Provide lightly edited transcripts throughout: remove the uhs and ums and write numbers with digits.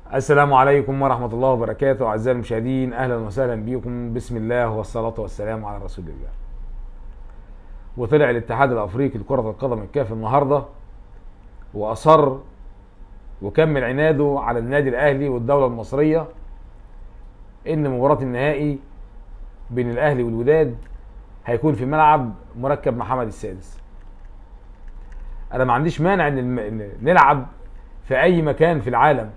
السلام عليكم ورحمة الله وبركاته. أعزائي المشاهدين، أهلا وسهلا بكم. بسم الله والصلاة والسلام على رسول الله. وطلع الاتحاد الأفريقي لكرة القدم الكاف النهاردة وأصر وكمل عناده على النادي الأهلي والدولة المصرية إن مباراة النهائي بين الأهلي والوداد هيكون في ملعب مركب محمد السادس. أنا ما عنديش مانع إن نلعب في أي مكان في العالم،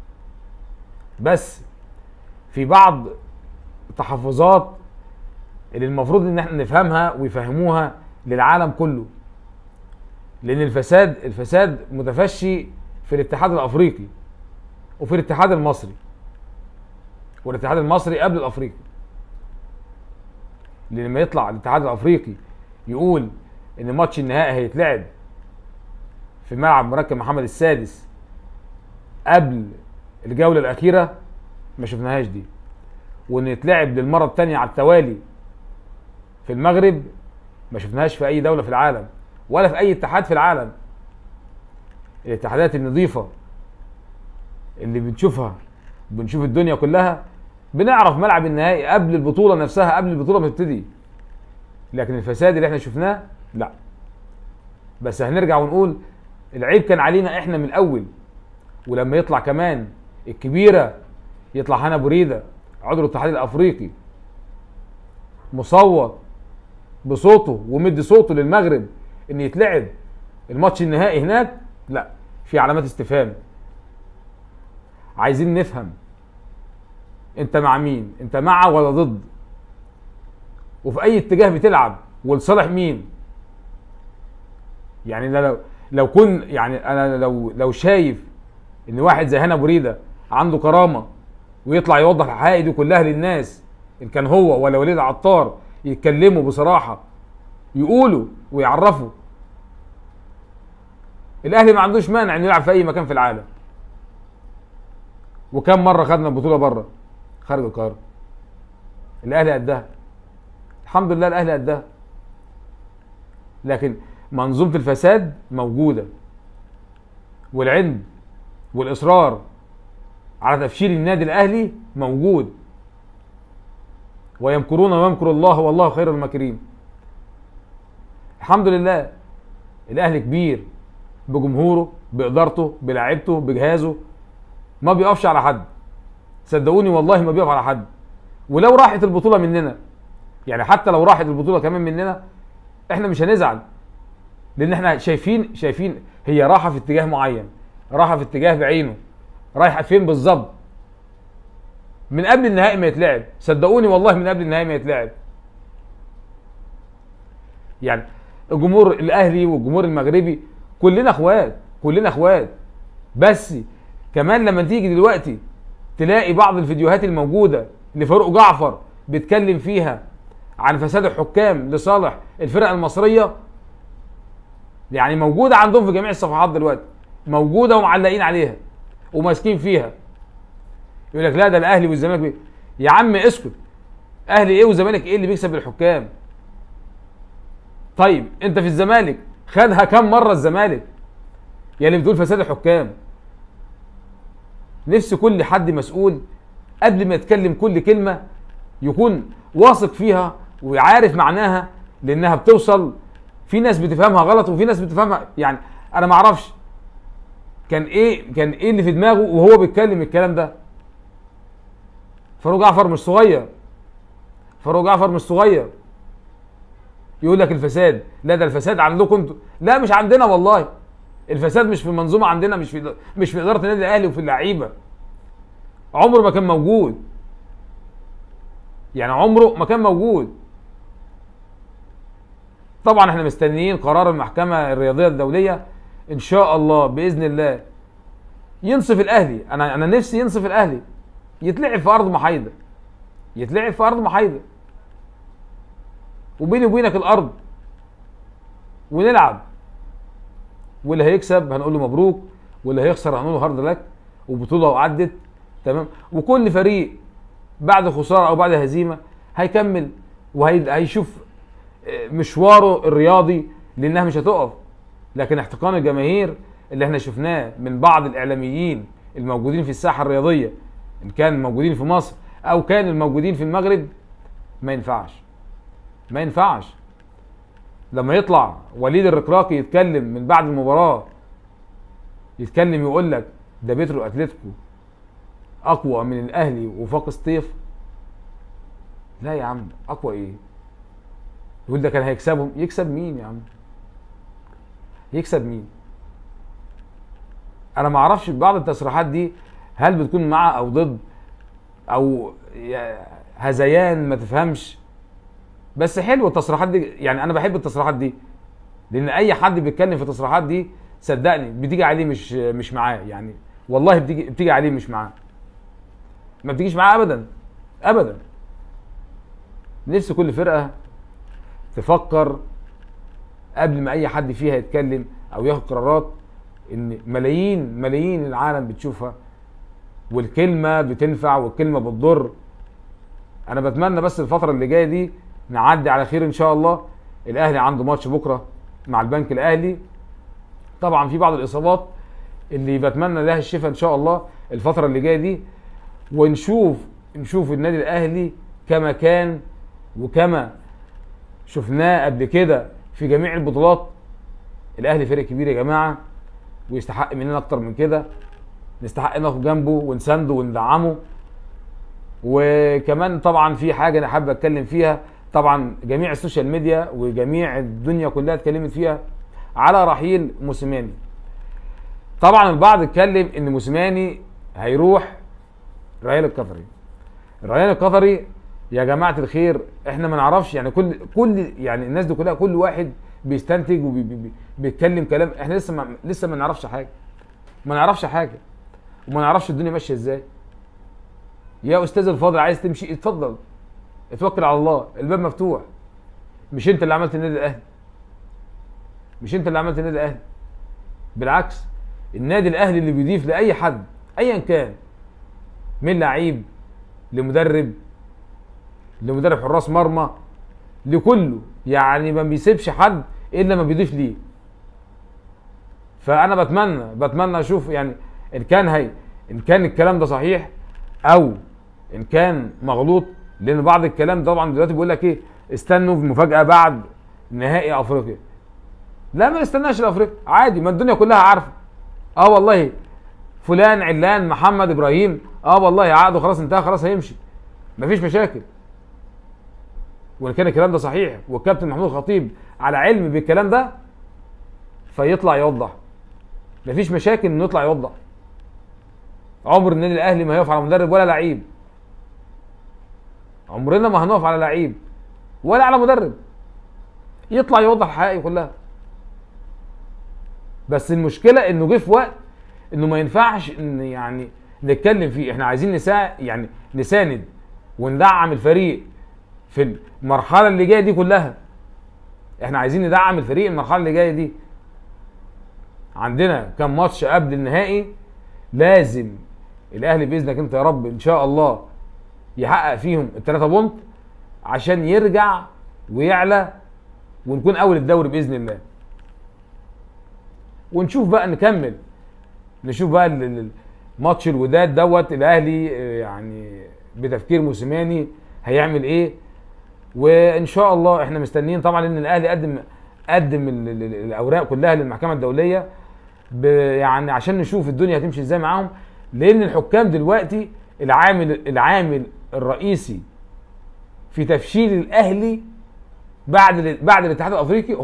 بس في بعض التحفظات اللي المفروض ان احنا نفهمها ويفهموها للعالم كله، لان الفساد متفشي في الاتحاد الافريقي وفي الاتحاد المصري، والاتحاد المصري قبل الافريقي. لان لما يطلع الاتحاد الافريقي يقول ان ماتش النهائي هيتلعب في ملعب مركب محمد السادس قبل الجولة الأخيرة، ما شفناهاش دي. وإن يتلعب للمرة الثانية على التوالي في المغرب، ما شفناهاش في أي دولة في العالم ولا في أي اتحاد في العالم. الاتحادات النظيفة اللي بنشوف الدنيا كلها، بنعرف ملعب النهائي قبل البطولة نفسها، قبل البطولة ما تبتدي. لكن الفساد اللي احنا شفناه لا. بس هنرجع ونقول العيب كان علينا احنا من الأول. ولما يطلع كمان الكبيرة، يطلع هنا بريدة عضو الاتحاد الافريقي مصوت بصوته ومدي صوته للمغرب ان يتلعب الماتش النهائي هناك، لا، في علامات استفهام. عايزين نفهم انت مع مين؟ انت مع ولا ضد؟ وفي اي اتجاه بتلعب؟ ولصالح مين؟ يعني انا لو شايف ان واحد زي هنا بريدة عنده كرامة ويطلع يوضح الحقائق دي كلها للناس، ان كان هو ولا وليد عطار، يتكلموا بصراحة، يقولوا ويعرفوا. الاهلي ما عندوش مانع انه يلعب في اي مكان في العالم. وكم مرة خدنا البطولة بره خارج القاهرة؟ الاهلي قدها، الحمد لله الاهلي قدها. لكن منظومة الفساد موجودة، والعند والاصرار على تفشيل النادي الاهلي موجود. ويمكرون ويمكر الله والله خير الماكرين. الحمد لله الاهلي كبير بجمهوره، بادارته، بلاعيبته، بجهازه، ما بيقفش على حد. صدقوني والله ما بيقف على حد. ولو راحت البطوله مننا، يعني حتى لو راحت البطوله كمان مننا، احنا مش هنزعل، لان احنا شايفين هي راحه في اتجاه معين، راحه في اتجاه بعينه. رايحه فين بالظبط؟ من قبل النهائي ما يتلعب، صدقوني والله من قبل النهائي ما يتلعب. يعني الجمهور الاهلي والجمهور المغربي كلنا اخوات. بس كمان لما تيجي دلوقتي تلاقي بعض الفيديوهات الموجوده لفاروق جعفر بيتكلم فيها عن فساد الحكام لصالح الفرق المصريه، يعني موجوده عندهم في جميع الصفحات دلوقتي، موجوده ومعلقين عليها وماسكين فيها. يقول لك لا ده الاهلي والزمالك يا عم اسكت، اهلي ايه وزمالك ايه اللي بيكسب الحكام؟ طيب انت في الزمالك خدها كم مره الزمالك يا اللي بتقول فساد الحكام؟ نفس كل حد مسؤول قبل ما يتكلم كل كلمه يكون واثق فيها وعارف معناها، لانها بتوصل. في ناس بتفهمها غلط وفي ناس بتفهمها، يعني انا ما اعرفش كان ايه اللي في دماغه وهو بيتكلم الكلام ده. فاروق جعفر مش صغير يقول لك الفساد. لا ده الفساد عندكم انتوا، لا مش عندنا والله. الفساد مش في المنظومه عندنا، مش في اداره النادي الاهلي وفي اللعيبه. عمره ما كان موجود، يعني عمره ما كان موجود. طبعا احنا مستنيين قرار المحكمه الرياضيه الدوليه ان شاء الله باذن الله ينصف الاهلي. انا نفسي ينصف الاهلي، يتلعب في ارض محايده، وبيني وبينك الارض، ونلعب. واللي هيكسب هنقول له مبروك، واللي هيخسر هنقول له هارد لك، وبطوله وعدت تمام. وكل فريق بعد خساره او بعد هزيمه هيكمل وهيشوف مشواره الرياضي، لانها مش هتقف. لكن احتقان الجماهير اللي احنا شفناه من بعض الاعلاميين الموجودين في الساحه الرياضيه، ان كان موجودين في مصر او كان الموجودين في المغرب، ما ينفعش. ما ينفعش لما يطلع وليد الركراكي يتكلم من بعد المباراه، يتكلم يقول لك ده بيترو اتلتيكو اقوى من الاهلي وفاق سطيف. لا يا عم، اقوى ايه؟ يقول ده كان هيكسبهم. يكسب مين يا عم؟ يكسب مين؟ انا ما اعرفش بعض التصريحات دي هل بتكون مع او ضد او هذيان ما تفهمش. بس حلوه التصريحات دي، يعني انا بحب التصريحات دي، لان اي حد بيتكلم في التصريحات دي صدقني بتيجي عليه مش معاه، يعني والله بتيجي عليه مش معاه، ما بتجيش معاه ابدا ابدا. نفس كل فرقه تفكر قبل ما اي حد فيها يتكلم او ياخد قرارات، ان ملايين العالم بتشوفها، والكلمه بتنفع والكلمه بتضر. انا بتمنى بس الفتره اللي جايه دي نعدي على خير ان شاء الله. الاهلي عنده ماتش بكره مع البنك الاهلي، طبعا في بعض الاصابات اللي بتمنى لها الشفاء ان شاء الله الفتره اللي جايه دي، ونشوف النادي الاهلي كما كان وكما شفناه قبل كده في جميع البطولات. الاهلي فريق كبير يا جماعه، ويستحق مننا اكتر من كده، نستحق نقف جنبه ونسنده وندعمه. وكمان طبعا في حاجه انا حابب اتكلم فيها، طبعا جميع السوشيال ميديا وجميع الدنيا كلها اتكلمت فيها على رحيل موسيماني. طبعا البعض اتكلم ان موسيماني هيروح الريال القطري. الريال القطري يا جماعه الخير احنا ما نعرفش، يعني كل يعني الناس دي كلها كل واحد بيستنتج وبيتكلم كلام، احنا لسه ما نعرفش حاجه، وما نعرفش الدنيا ماشيه ازاي. يا استاذ الفاضل عايز تمشي اتفضل، اتوكل على الله، الباب مفتوح. مش انت اللي عملت النادي الاهلي، بالعكس النادي الاهلي اللي بيضيف لاي حد ايا كان، من لعيب لمدرب حراس مرمى لكله، يعني ما بيسيبش حد الا ما بيضيف ليه. فانا بتمنى اشوف يعني ان كان الكلام ده صحيح او ان كان مغلوط، لان بعض الكلام طبعا دلوقتي بيقول لك ايه، استنوا في مفاجاه بعد نهائي افريقيا. لا ما نستناش الافريقيا عادي، ما الدنيا كلها عارفه. والله فلان علان محمد ابراهيم والله عقده خلاص انتهى، خلاص هيمشي، مفيش مشاكل. وان كان الكلام ده صحيح والكابتن محمود الخطيب على علم بالكلام ده فيطلع يوضح، مفيش مشاكل انه يطلع يوضح. عمر النادي الاهلي ما هيقف على مدرب ولا لعيب، عمرنا ما هنقف على لعيب ولا على مدرب، يطلع يوضح الحقائق كلها. بس المشكله انه جه في وقت انه ما ينفعش ان يعني نتكلم فيه. احنا عايزين نساند وندعم الفريق في المرحله اللي جايه دي كلها. احنا عايزين ندعم الفريق المرحله اللي جايه دي. عندنا كام ماتش قبل النهائي لازم الاهلي باذنك انت يا رب ان شاء الله يحقق فيهم الثلاثه بونت عشان يرجع ويعلى ونكون اول الدوري باذن الله. ونشوف بقى نشوف بقى ماتش الوداد دوت الاهلي يعني بتفكير موسيماني هيعمل ايه. وان شاء الله احنا مستنيين طبعا ان الاهلي قدم الاوراق كلها للمحكمه الدوليه يعني عشان نشوف الدنيا هتمشي ازاي معاهم، لان الحكام دلوقتي العامل الرئيسي في تفشيل الاهلي بعد الاتحاد الافريقي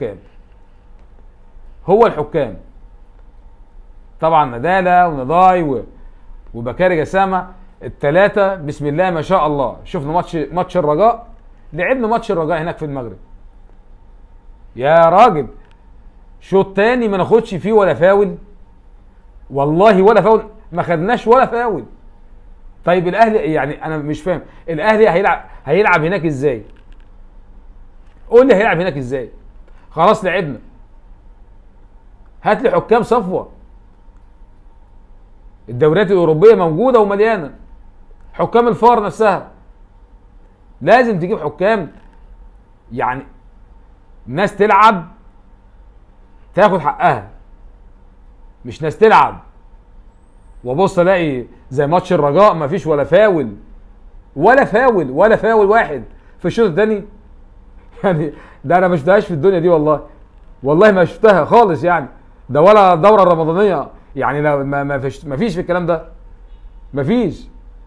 هو الحكام. طبعا ندالة ونضاي وبكاري جسامه الثلاثه بسم الله ما شاء الله. شفنا ماتش الرجاء، لعبنا ماتش الرجاء هناك في المغرب يا راجل، شوط تاني ما ناخدش فيه ولا فاول، والله ولا فاول، ما خدناش ولا فاول. طيب الاهلي يعني انا مش فاهم الاهلي هيلعب هناك ازاي؟ قول لي هيلعب هناك ازاي؟ خلاص لعبنا، هات لي حكام صفوه. الدوريات الاوروبيه موجوده ومليانه، حكام الفار نفسها لازم تجيب حكام يعني ناس تلعب تاخد حقها، مش ناس تلعب وابص الاقي زي ماتش الرجاء ما فيش ولا فاول، ولا فاول واحد في الشوط الثاني. يعني ده انا ما شفتهاش في الدنيا دي والله، والله ما شفتها خالص يعني. ده ولا الدوره الرمضانيه يعني، ما فيش في الكلام ده، ما فيش.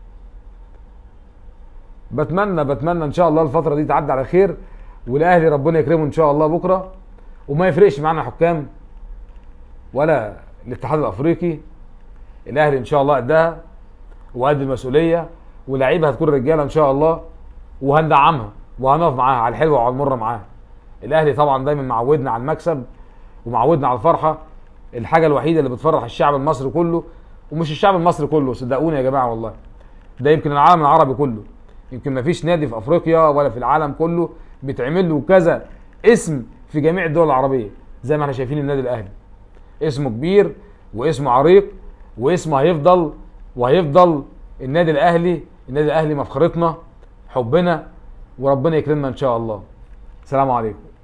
بتمنى ان شاء الله الفتره دي تعدي على خير، والاهلي ربنا يكرمه ان شاء الله بكره، وما يفرقش معانا حكام ولا الاتحاد الافريقي. الاهلي ان شاء الله قدها وقد المسؤوليه، ولاعيبه هتكون رجاله ان شاء الله، وهندعمها وهنقف معاها على الحلوه وعلى المره معاها. الاهلي طبعا دايما معودنا على المكسب ومعودنا على الفرحه، الحاجه الوحيده اللي بتفرح الشعب المصري كله، ومش الشعب المصري كله صدقوني يا جماعه والله، ده يمكن العالم العربي كله. يمكن ما فيش نادي في افريقيا ولا في العالم كله بيتعمل له كذا اسم في جميع الدول العربيه زي ما احنا شايفين النادي الاهلي. اسمه كبير واسمه عريق واسمه هيفضل وهيفضل النادي الاهلي. النادي الاهلي مفخرتنا، حبنا، وربنا يكرمنا ان شاء الله. السلام عليكم.